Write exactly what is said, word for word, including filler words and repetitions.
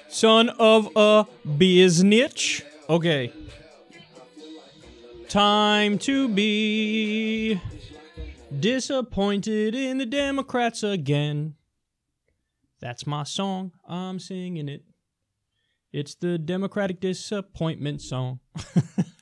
Son of a biznitch. Okay. Time to be disappointed in the Democrats again. That's my song. I'm singing it. It's the Democratic Disappointment song.